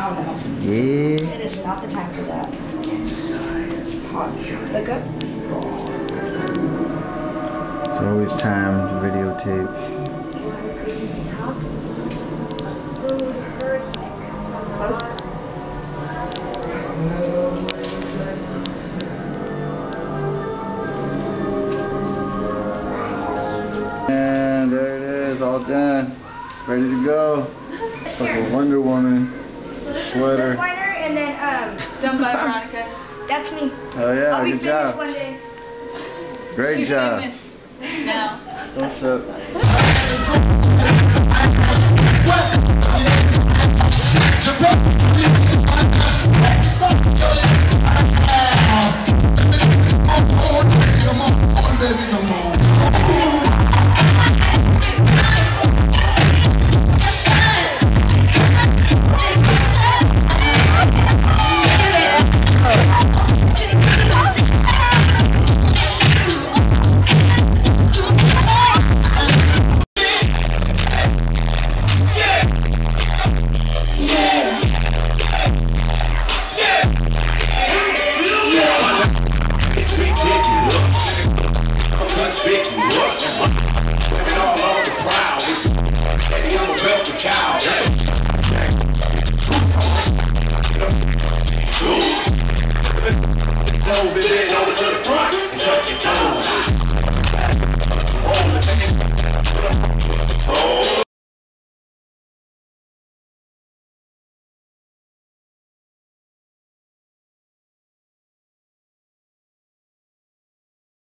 Oh no. Yeah. It is not the time for that. Hot. Look up. It's always time to videotape. Close. And there it is, all done. Ready to go. It's like a Wonder Woman sweater. Liner and then Done by Veronica. that's me. Oh yeah, I'll be good finished job. one day. Great She's job. famous now. What's up?